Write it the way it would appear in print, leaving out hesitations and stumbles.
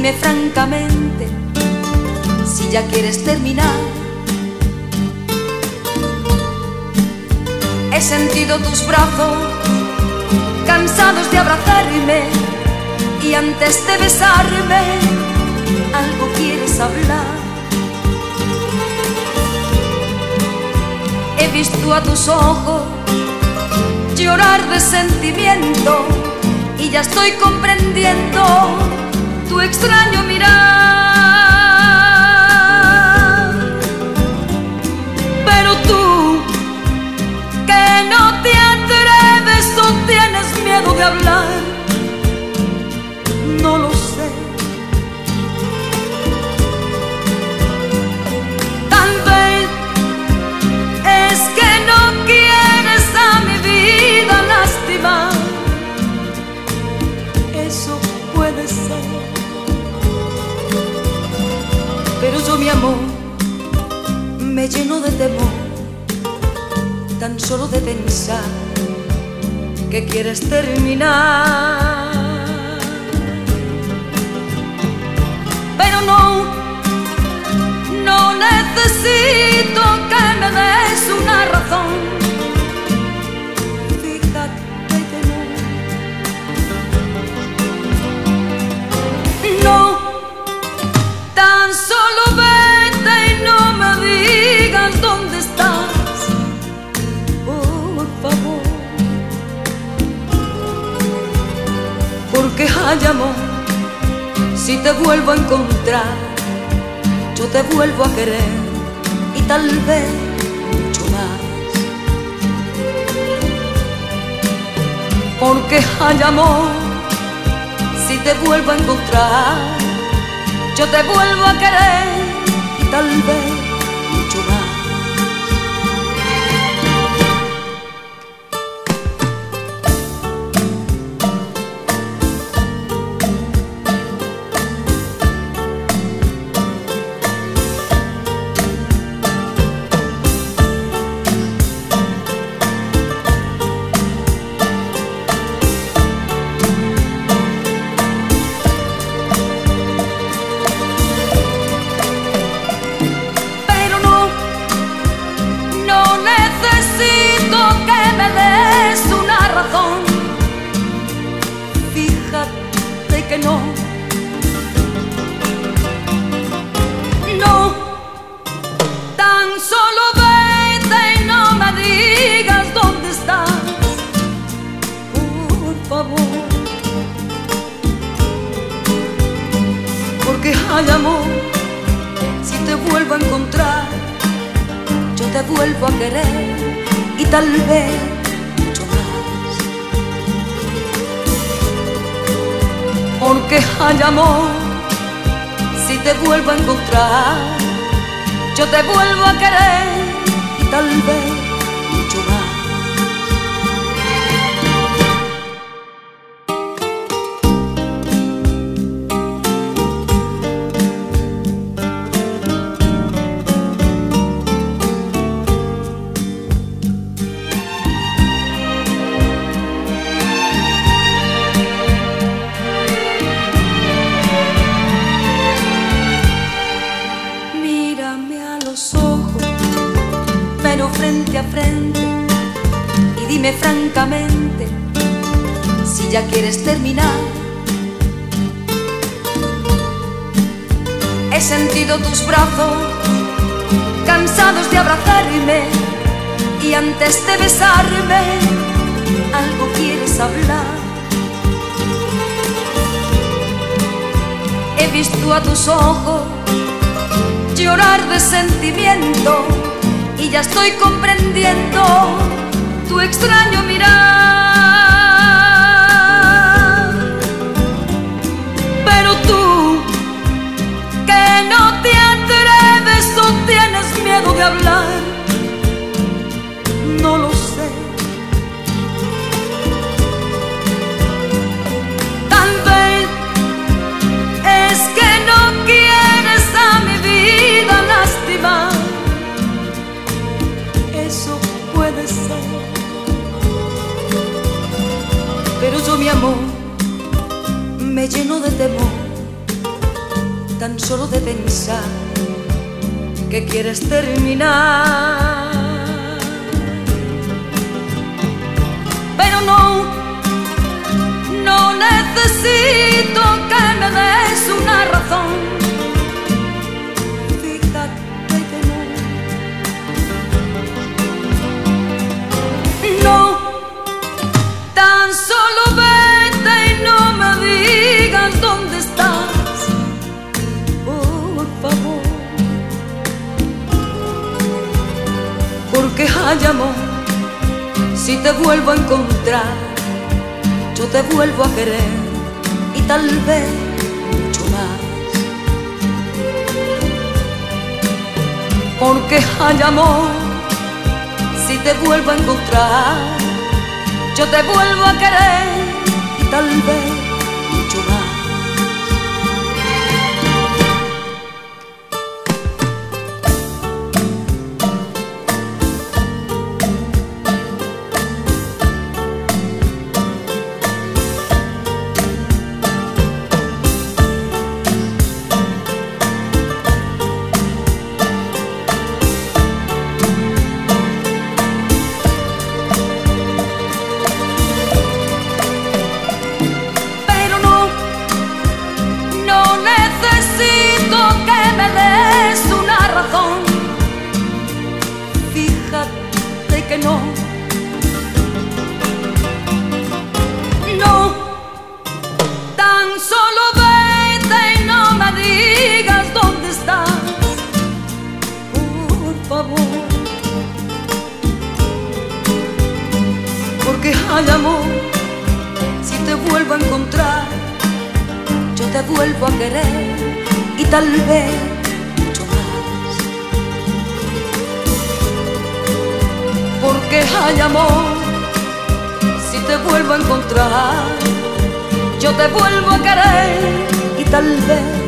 dime francamente si ya quieres terminar. He sentido tus brazos cansados de abrazarme y antes de besarme algo quieres hablar. He visto a tus ojos llorar de sentimiento y ya estoy comprendiendo tu extraño mirar. Pero tú, que no te atreves o tienes miedo de hablar, no lo sé. Tal vez es que no quieres a mi vida lastimar. Eso puede ser. Pero yo, mi amor, me lleno de temor tan solo de pensar que quieres terminar. Pero no necesito que me des una razón. Fíjate que no, tan solo vete y no me digas dónde estás, por favor. Porque hay amor, si te vuelvo a encontrar, yo te vuelvo a querer y tal vez mucho más. Porque hay amor, si te vuelvo a encontrar, yo te vuelvo a querer y tal vez mucho más. Ay, amor, si te vuelvo a encontrar, yo te vuelvo a querer y tal vez mucho más. Porque hay amor, si te vuelvo a encontrar, yo te vuelvo a querer y tal vez mucho más. Frente a frente y dime francamente si ya quieres terminar. He sentido tus brazos cansados de abrazarme y antes de besarme algo quieres hablar. He visto a tus ojos llorar de sentimiento y ya estoy comprendiendo tu extraño mirar. Pero tú, que no te atreves o tienes miedo de hablar, no lo sé. Tal vez es que no quieres a mi vida lastimar. Eso puede ser. Pero yo, mi amor, me lleno de temor pensar que quieres terminar. Pero no necesito que me des una razón. Fíjate que no, tan solo vete y no me digas dónde estás, por favor. Porque hay amor, si te vuelvo a encontrar, yo te vuelvo a querer y tal vez mucho más. Porque hay amor, si te vuelvo a encontrar, yo te vuelvo a querer y tal vez mucho más. No, tan solo vete y no me digas dónde estás, por favor. Porque hay amor, si te vuelvo a encontrar, yo te vuelvo a querer y tal vez mucho más. Porque hay amor, si te vuelvo a encontrar, yo te vuelvo a querer y tal vez